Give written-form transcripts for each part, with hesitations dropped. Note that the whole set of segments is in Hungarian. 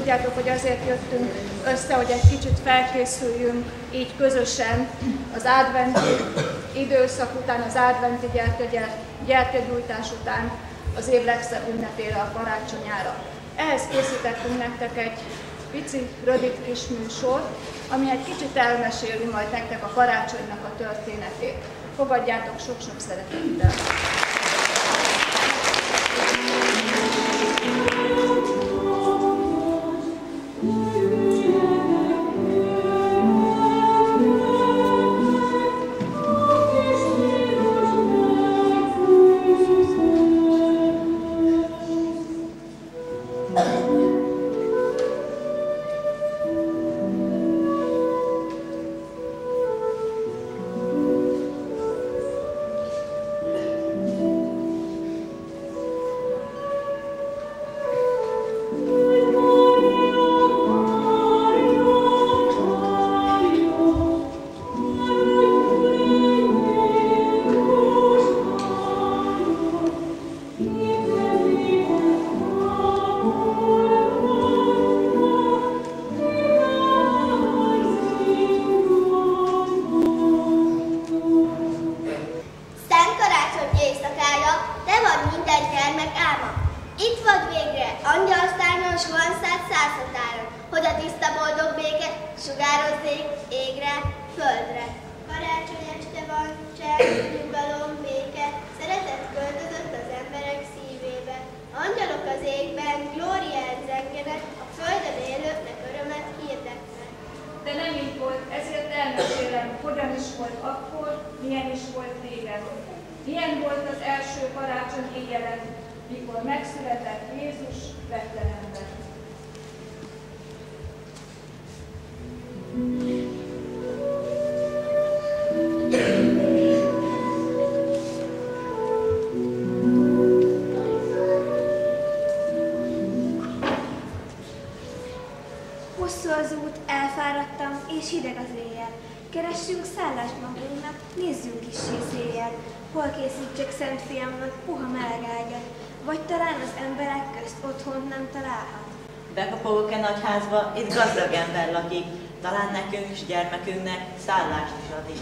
tudjátok, hogy azért jöttünk össze, hogy egy kicsit felkészüljünk így közösen az adventi időszak után, az adventi gyertyagyújtás után az év legszebb ünnepére, a karácsonyára. Ehhez készítettünk nektek egy pici, rövid kis műsort, ami egy kicsit elmeséli majd nektek a karácsonynak a történetét. Fogadjátok sok-sok szeretettel! Milyen volt az első karácsony éjjelen, mikor megszületett Jézus Betlehemben. Hosszú az út, elfáradtam, és hideg az éjjel. Keressünk szállást magunknak, nézzünk kissé széjjel. Hol készítsek Szent Fiamnak puha meleg ágyat, vagy talán az emberek közt otthont nem találhat. Bekapogok-e nagy házba, itt gazdag ember lakik, talán nekünk és gyermekünknek szállást is adik.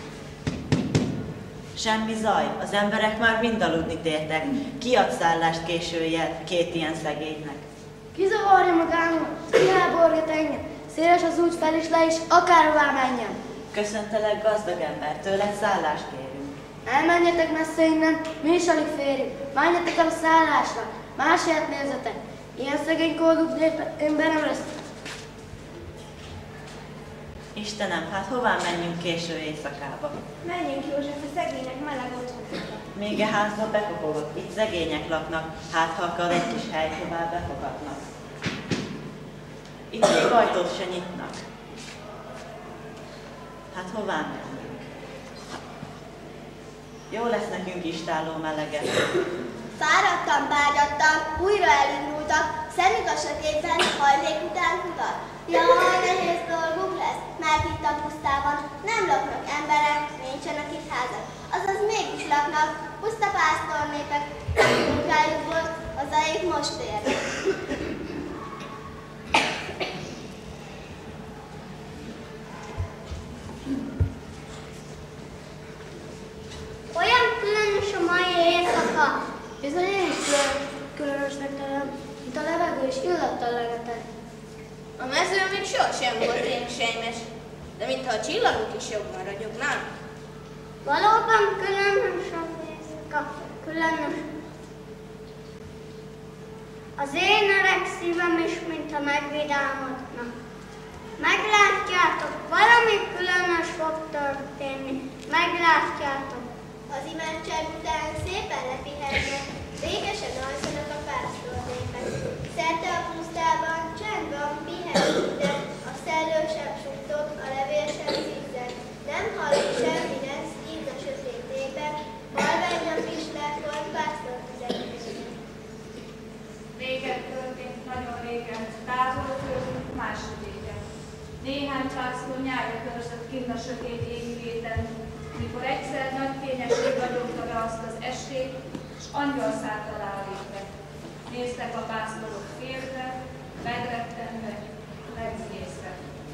Semmi zaj, az emberek már mind aludni tértek, ki ad szállást későjjel két ilyen szegénynek? Ki zavarja magának, ki elborgat engem, széles az út fel is le is, akárhová menjem. Köszöntelek gazdag ember, tőled szállást kérünk. Elmenjetek messze innen, mi is alig férjük. Menjetek el a szállásra, más helyet nézzetek. Ilyen szegény kolduk én be nem lesz. Istenem, hát hová menjünk késő éjszakába? Menjünk, József, a szegények meleg otthonra. Még a házba bekopogok, itt szegények laknak, hát ha akar egy kis hely, hová befogadnak. Itt még ajtót se nyitnak. Hát hová menjünk? Jó lesz nekünk istáló meleget. Fáradtan, bágyattan, újra elindultak, szemük a sötétben, hajlék után kutat. Jaj, nehéz dolguk lesz, mert itt a pusztában nem laknak emberek, nincsenek itt házak. Azaz mégis laknak puszta pásztornépek, munkájukból hazaik most érnek. Olyan különös a mai éjszaka. Bizony én is különösnek találom, mint a levegő is illattal legetett. A mező még sohasem volt én sejmes, de mintha a csillagok is jobban ragyognának. Valóban különös a éjszaka, különös. Az én öreg szívem is, mintha megvidámodna. Meglátjátok, valami különös fog történni. Meglátjátok. Az imádság után szépen lepihennek, békesen alszanak a pásztornépek. Szerte a pusztában csend van, pihen minden, a szellő sem suttog, a levél sem zizzeg. Nem halljuk semmi lesz, így a sötét ében, halványnap is lefolt pásztortüzekben. Régen történt, nagyon régen, távol tőlünk másodéken. Néhány pásztor nyára körzött kinn a sötét égvéten, mikor egyszer nagy fényesség ragyogta be azt az estét, s angyal szállt alá lépve. Néztek a pásztorok félve, megrettenve, megzészve.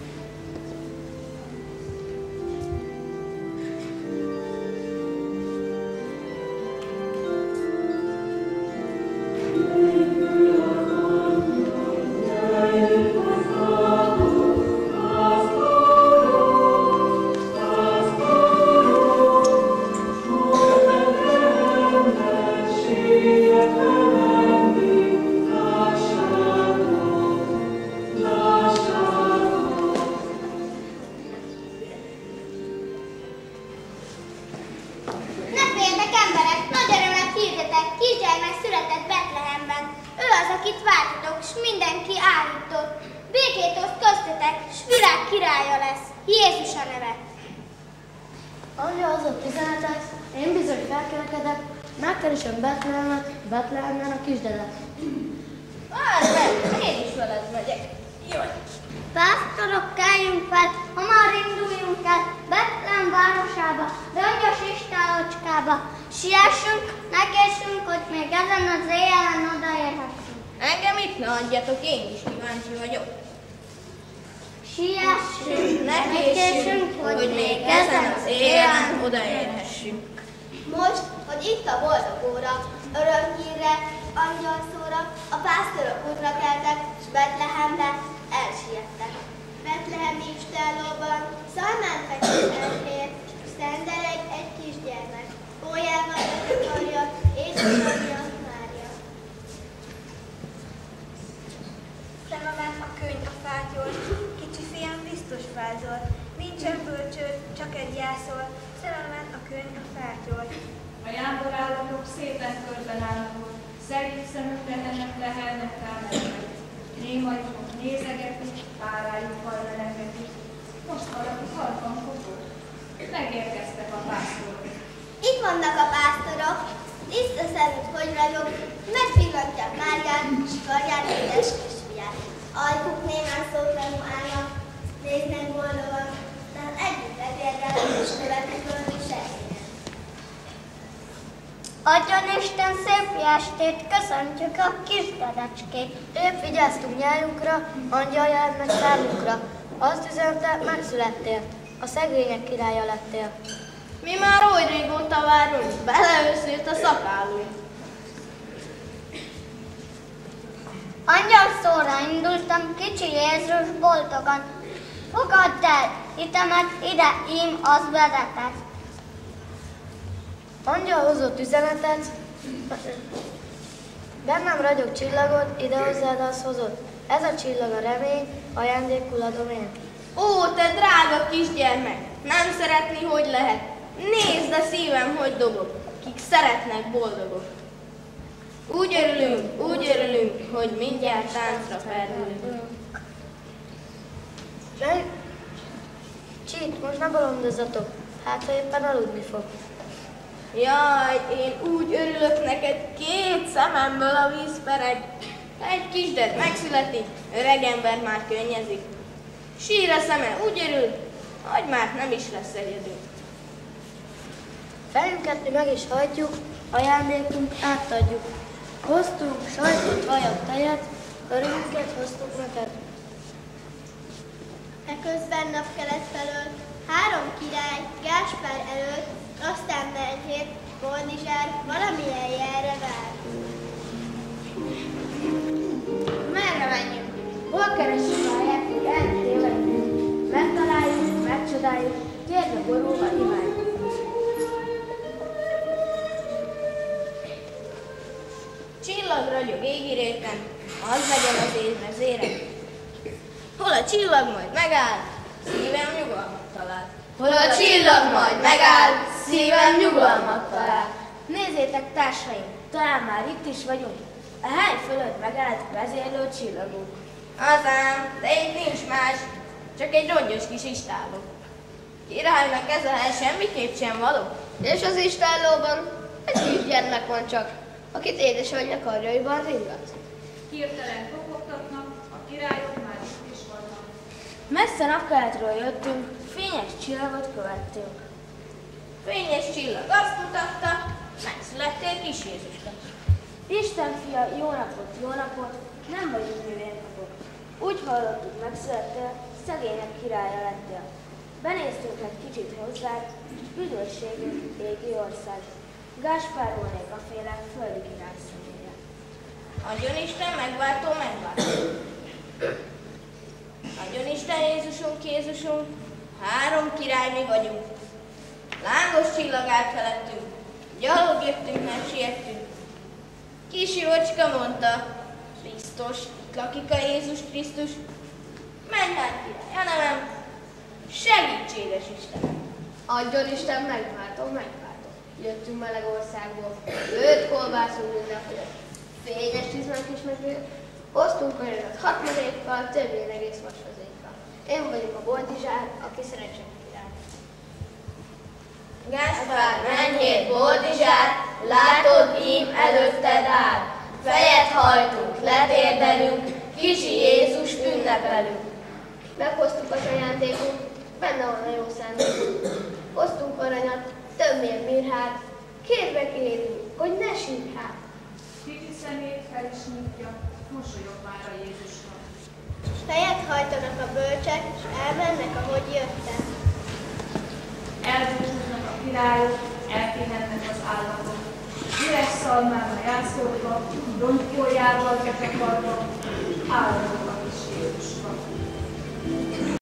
Megkeresem Betlehemben a kisdedet. Várj meg, én is veled megyek. Jaj. Pásztorok, keljünk fel, hamar induljunk el Betlehem városába, rongyos istálocskába. Siessünk, ne késsünk, hogy még ezen az éjjelen odaérhetünk. Engem itt ne adjatok, én is kíváncsi vagyok. Siessünk, Ne késsünk, hogy még ezen az éjjelen odaérhessünk. Most, hogy itt a boldog óra, örömhírre, angyalszóra, a pásztorok útra keltek, s Betlehemre elsiettek. Betlehemi istállóban szalmán feküdt elfér, szendeleg egy kisgyermek, ójával betakarja, édesanyja Mária. Szememet a könyv a fátyol, kicsi fiam biztos vázol, nincsen bölcső, csak egy jászol, szememet a könyv a fátyol. A jámborállatok szépen körben állnak, szerint szemükre lehelnek támadnak. Némajukok nézegetik, párájuk hajleneketik. Most valaki halkan kopog. Megérkeztek a pásztorok. Itt vannak a pásztorok, tiszta szemük, hogy ragyog, megpillantják Máriát, s karján édes kisfiát. Ajkuk némán szótlanul állnak, néznek boldogan, de együtt letérgel, és követik valami semmilyen. Adjon Isten szép estét, köszöntjük a kisdedecskét. Épp vigyáztunk nyájunkra, angyal jár meg számunkra. Azt üzente, megszülettél, a szegények királya lettél. Mi már oly régóta várunk, beleőszült a szakállunk. Angyal szóra indultam, kicsi Jézus boldogan. Fogadd el, hitemet ide, ím az vezetett. Angyal hozott üzenetet, bennem ragyog csillagot, ide hozzád azt hozott. Ez a csillag a remény, ajándékul adom én. Ó, te drága kisgyermek, nem szeretni, hogy lehet. Nézd a szívem, hogy dobog, kik szeretnek, boldogok. Úgy örülünk, hogy mindjárt táncra ferdülünk. Csít, most ne bolondozzatok, hát ha éppen aludni fog. Jaj, én úgy örülök neked, két szememből a víz pereg. Egy kisded megszületik, öreg ember már könnyezik. Sír a szeme, úgy örül, hogy már nem is lesz egyedül. Fejünket mi meg is hajtjuk, ajándékunk átadjuk. Hoztunk sajtot, vajat, tejet, örömünket hoztuk neked. Eközben napkelet felől 3 király Gáspár előtt, aztán Melchior, Boldizsár valamilyen jelre vár. Merre menjünk? Hol keressük a helyet, hogy eltévedjünk? Megtaláljuk, megcsodáljuk, térbe borulva imádjuk. Csillag ragyog égiréten, az legyen az évezére. Hol a csillag majd megáll, szívem nyugalmat talál. Hol a csillag majd megáll, szívem nyugalmat talál. Nézzétek, társaim, talán már itt is vagyunk. A hely fölött megállt vezérlő csillagunk. Azám, de itt nincs más, csak egy rongyos kis istálló. Királynak ez a hely semmiképp sem való. És az istállóban egy kisgyermek van csak, akit édesanyja karjaiban ringat. Hirtelen kopogtatnak, a királyok már itt is vannak. Messze napkeletről jöttünk, fényes csillagot követtünk. Fényes csillag azt mutatta, megszülettél kis Jézuska. Isten fia, jó napot, nem vagyunk nővérkapok. Úgy hallottuk, megszülettél, szegények királya lettél. Benéztünk egy kicsit hozzád, üdvösségünk égi ország. Gáspár volnék a féle földi király személye. Adjon Isten megváltó, megváltó. Adjon Isten Jézusunk, három király mi vagyunk. Lángos csillag állt felettünk, gyalog jöttünk, nem siettünk. Kis jócska mondta, biztos, itt lakik a Jézus Krisztus. Menj hát király, hanem segíts, édes Istenem! Adjon Isten megváltó, megváltó. Jöttünk meleg országból, lőtt kolbászunk mindenféle. Fényes csizmánk is megvélt, hoztunk olyanat 6 marékkal, többén egész vasfazékkal. Én vagyok a Boldizsár, aki szeretse király. Gáspár, menjél, Boldizsár, látod, ím előtted áll. Fejet hajtunk, letérdelünk, kicsi Jézust ünnepelünk. Meghoztuk az ajándékunk, benne van a jó szándékunk. Hoztunk aranyat, többnél mirhát, kérve kérünk, hogy ne sírj hát. Kicsi szemét fel is nyitja, mosolyog már a Jézusra. Fejet hajtanak a bölcsek, és elmennek, ahogy jöttek. Elbúcsúznak a királyok, elpihennek az állatok. Üres szalmával jászolva, dombójával ketakarva, állandóan